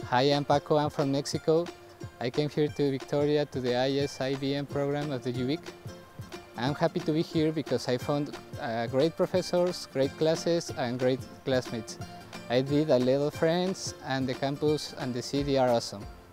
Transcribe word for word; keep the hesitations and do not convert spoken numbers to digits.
Hi, I'm Paco, I'm from Mexico. I came here to Victoria to the I S I B M program of the U V I C. I'm happy to be here because I found uh, great professors, great classes and great classmates. I did a lot of friends and the campus and the city are awesome.